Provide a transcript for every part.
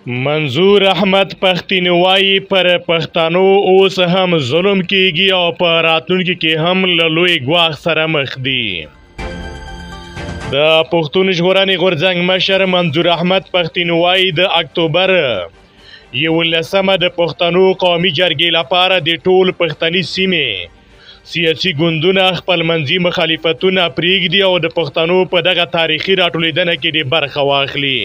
منظور احمد پښتین وایي پر پښتنو اوس هم ظلم کیږي او په راتلونکي کې هم له لوی ګواښ سره مخ دي. د پښتون ژغورنې غورځنګ مشر منظور احمد پښتین وایي د اکتوبر 11 د پښتنو قومي جرګې لپاره د ټول پښتني سیمې سیاسي ګوندونه خپل منځي مخالفتونه پرېږدي او د پښتنو په دغه تاریخي راټولېدنه کې د برخه واخلي.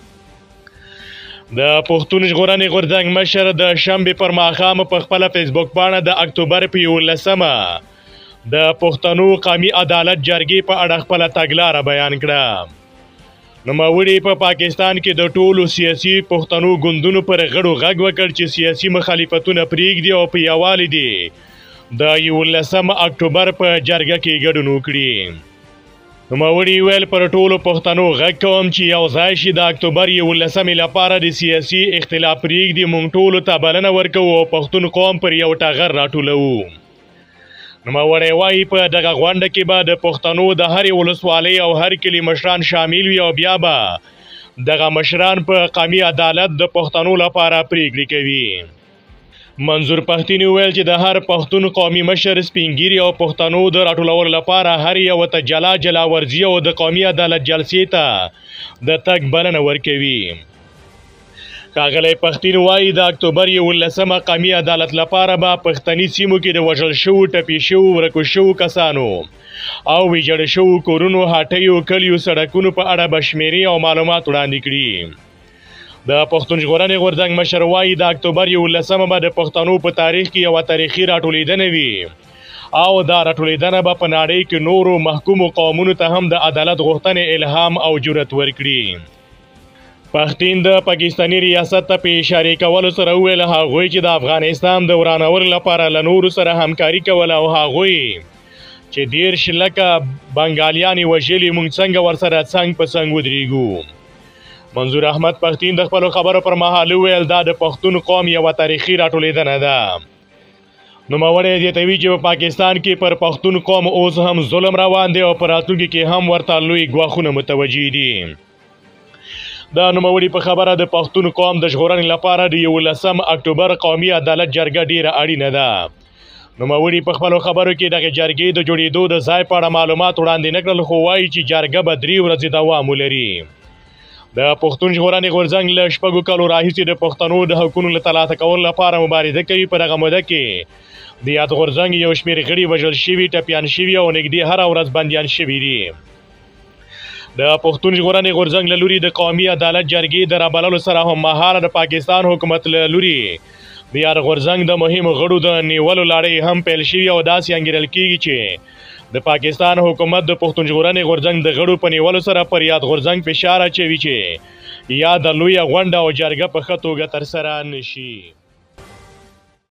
د پښتون ژغورنې غورځنګ مشر د شنبې پر ماښام په خپله فیسبوک پاڼه د اکتوبر په 11 د پښتنو قومي عدالت جرګې په اړه خپله تګلاره بیان کړه. نوموړي په پاکستان کې د ټولو سیاسي پښتنو ګوندونو پر غړو غږ وکړ چې سیاسي مخالفتونه پرېږدي او په یووالي دي د 11 اکتوبر په جرګه کې ګډون وکړي. نوموړي ویل پر ټولو پښتنو غږ کوم چې یو ځای شي د اکتوبر 11 لپاره د سیاسي اختلاف پرېږدي، موږ ټولو ته بلنه ورکوو او پښتون قوم پر یو ټغر راټولوو. نوموړی وایي په دغه غونډه کې به د پښتنو د هرې ولسوالۍ او هر کلي مشران شامل وي او بیا به دغه مشران په قومي عدالت د پښتنو لپاره پرېکړې کوي. منظور پښتین ویل چې د هر پښتون قومي مشر سپینګیري او پښتنو د راټولولو لپاره هر یو ته جلا جلا ورځي او د قومي عدالت جلسې ته د تګ بلنه ورکوي. ښاغلی پښتین وایي د اکتوبر 11 قومي عدالت لپاره به پښتني سیمو کې د وژل شوو، ټپي شوو، ورکو شوو کسانو او ویجاړ شوو کورونو، هټیو، کلیو، سړکونو په اړه به شمیرې او معلومات وړاندې کړي. د پښتون ژغورنې غورځنګ مشر وایي د اکتوبر 11 به د پښتنو په تاریخ کې یوه تاریخي راټولېدنه وي او دا راټولېدنه به په نړۍ کې نورو محکومو قومونو ته هم د عدالت غوښتنې الهام او جرأت ورکړي. پښتین د پاکستاني ریاست ته په اشارې کولو سره وویل هغوی چې د افغانستان د ورانولو لپاره له نورو سره همکاري کوله او هغوی چې 10 لکه بنګالیانې وژلي، موږ څنګه ورسره څنګ په څنګ ودرېږو. منظور احمد پښتین د خپلو خبرو پر مهال وویل دا د پښتون قوم یوه تاریخي راټولېدنه ده. نوموړی زیاتوي چې په پاکستان کې پر پښتون قوم اوس هم ظلم روان دی او په راتلونکي کې هم ورته لوی ګواښونه متوجه دي. د نوموړي په خبره د پښتون قوم د ژغورنې لپاره د 11 اکتوبر قومي عدالت جرګه ډیره اړینه ده. نوموړي په خپلو خبرو کې دغه جرګې د جوړېدو د ځای په اړه معلومات وړاندې نه کړل، خو وایي چې جرګه به 3 ورځې دوام ولري. د پښتون ژغورنې غورځنګ له 6 کالو راهیسې د پښتنو د حقونو له ترلاسه کولو لپاره مبارزه کوي. په دغه موده کې د یاد غورځنګ یو شمېر غړي وژل شوي، ټپیان شوي او نږدې هره ورځ بندیان شوي دي. د پښتون ژغورنې غورځنګ له لوري د قومي عدالت جرګې د رابللو سره هممهاله د پاکستان حکومت له لوري د یاد غورځنګ د مهمو غړو د نیولو لړۍ هم پیل شوي او داسې انګېرل کېږي چې د پاکستان حکومت د پښتون ژغورنې غورځنګ د غړو په نیولو سره پر یاد غورځنګ فشار اچوي چې یا د لویه غونډه او جرګه په ښه توګه ترسره نشي.